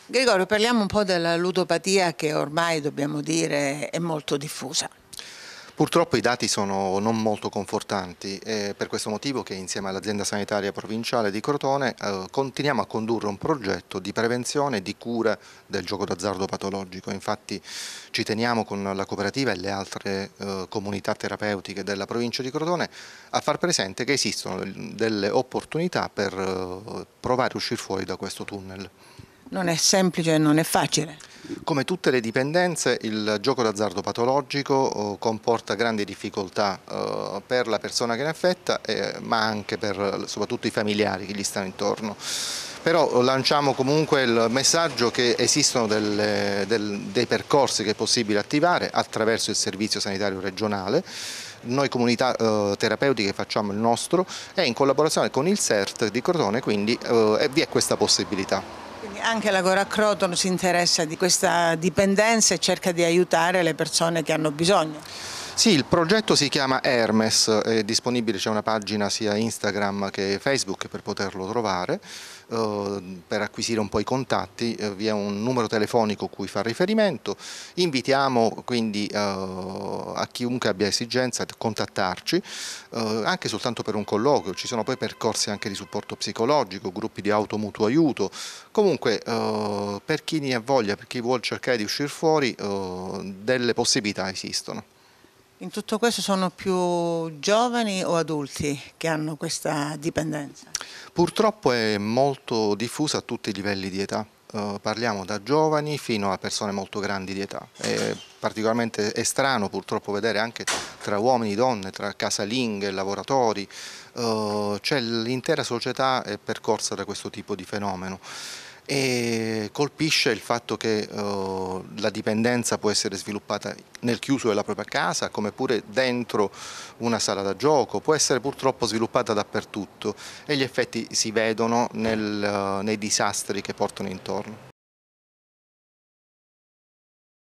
Gregorio, parliamo un po' della ludopatia che ormai, dobbiamo dire, è molto diffusa. Purtroppo i dati sono non molto confortanti, è per questo motivo che insieme all'azienda sanitaria provinciale di Crotone continuiamo a condurre un progetto di prevenzione e di cura del gioco d'azzardo patologico. Infatti ci teniamo con la cooperativa e le altre comunità terapeutiche della provincia di Crotone a far presente che esistono delle opportunità per provare a uscire fuori da questo tunnel. Non è semplice e non è facile. Come tutte le dipendenze, il gioco d'azzardo patologico comporta grandi difficoltà per la persona che ne è affetta, ma anche per soprattutto i familiari che gli stanno intorno. Però lanciamo comunque il messaggio che esistono dei percorsi che è possibile attivare attraverso il servizio sanitario regionale. Noi comunità terapeutiche facciamo il nostro e in collaborazione con il CERT di Crotone quindi vi è questa possibilità. Quindi anche la Gora Crotone si interessa di questa dipendenza e cerca di aiutare le persone che hanno bisogno. Sì, il progetto si chiama Hermes, è disponibile, c'è una pagina sia Instagram che Facebook per poterlo trovare, per acquisire un po' i contatti, vi è un numero telefonico cui fa riferimento, invitiamo quindi a chiunque abbia esigenza di contattarci, anche soltanto per un colloquio, ci sono poi percorsi anche di supporto psicologico, gruppi di automutuo aiuto, comunque per chi ne ha voglia, per chi vuole cercare di uscire fuori, delle possibilità esistono. In tutto questo sono più giovani o adulti che hanno questa dipendenza? Purtroppo è molto diffusa a tutti i livelli di età, parliamo da giovani fino a persone molto grandi di età. Particolarmente è strano purtroppo vedere anche tra uomini e donne, tra casalinghe e lavoratori, cioè l'intera società è percorsa da questo tipo di fenomeno. E colpisce il fatto che la dipendenza può essere sviluppata nel chiuso della propria casa, come pure dentro una sala da gioco, può essere purtroppo sviluppata dappertutto e gli effetti si vedono nei disastri che portano intorno.